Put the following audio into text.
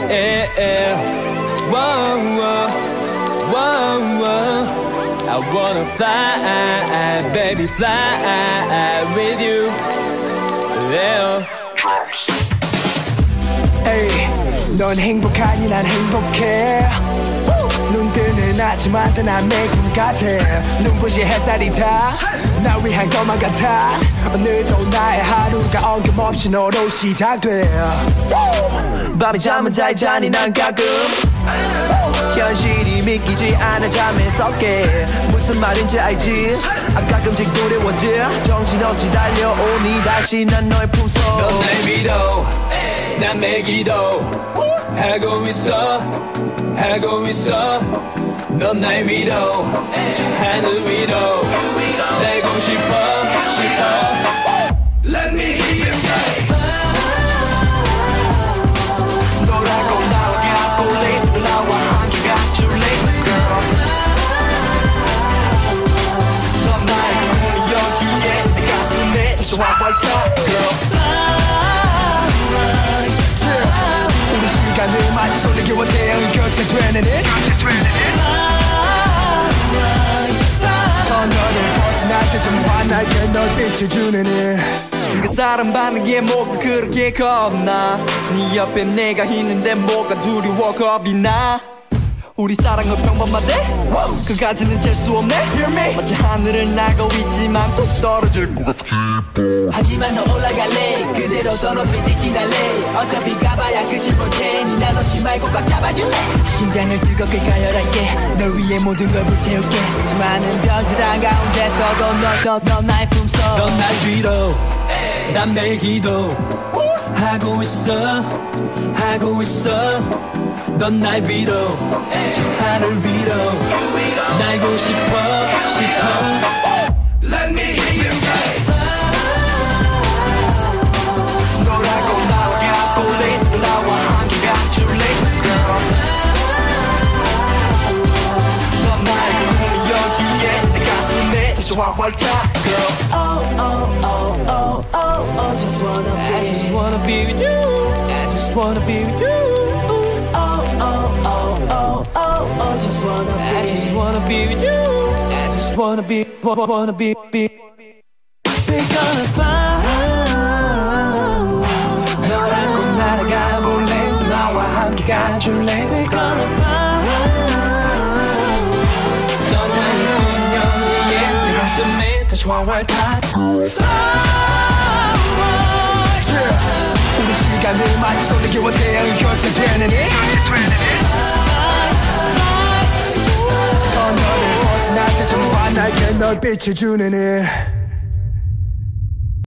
I wanna fly, baby, fly with you. Yeah. Hey, 넌 행복하니 난 행복해. 눈 뜨는 아침마다 난 매일 같아. 눈부신 햇살이 다 나 위한 것만 같아. 오늘도 나의 하루가 어김없이 너로 시작돼. 밤에 잠은 잘 자니 난 가끔 현실이 믿기지 않아 잠에서 깨. 무슨 말인지 알지? 가끔씩 두려워져. 정신없이 달려오니 다시 난 너의 품속. 넌 날 믿어 난 매일 기도 하고 있어 하고 있어. 넌 날 믿어 하늘 위로 날고 싶어 Let me hear you say 너라고 나와 볼래 나와 함께 가줄래 girl. 넌 나의 꿈이 여기에 내 가슴에 다시 활짝 girl. 우리 시간을 마치 손에 태양이 교체되는 it. 터널을 벗어날 때 좀 환하게 널 비춰주는 일. 그 사람 받는 게 뭐가 그렇게 겁나. 네 옆에 내가 있는데 뭐가 두려워 겁이 나. 우리 사랑은 평범하대 그까지는 잴 수 없네. Hear me? 마치 하늘을 날고 있지만 또 떨어질 것 같아. 하지만 너 올라갈래 그대로 더 높이 직진할래. 어차피 가봐야 끝을 볼 테니 나 놓지 말고 꽉 잡아줄래. 심장을 뜨겁게 가열할게. 널 위해 모든 걸 불태울게. 수많은 별들 한가운데서도 넌 나의 품속. 넌 날 위로 난 매일 기도 하고 있어 하고 있어. 넌 날 위로 저 하늘 위로 날고 싶어 Let me hear you say 너라고 나와 볼래 나와 함께 가줄래 girl. 넌 나의 꿈이 여기에 내 가슴에 다시 활짝 girl. Oh oh oh oh oh oh just wanna be. I just wanna be with you. I just wanna be with you. I just wanna be. I just wanna be with you. I just wanna be. We're gonna fly. 너라고 날아가 볼래 나와 함께 가줄래. We're gonna fly. 넌 나의 운명이에 내 가슴에 다시 활짝 우리 시간을 마치 손에 겨워 태양이 교체되는 it. 터널을 벗어날 때 좀 환하게 널 비춰주는 일.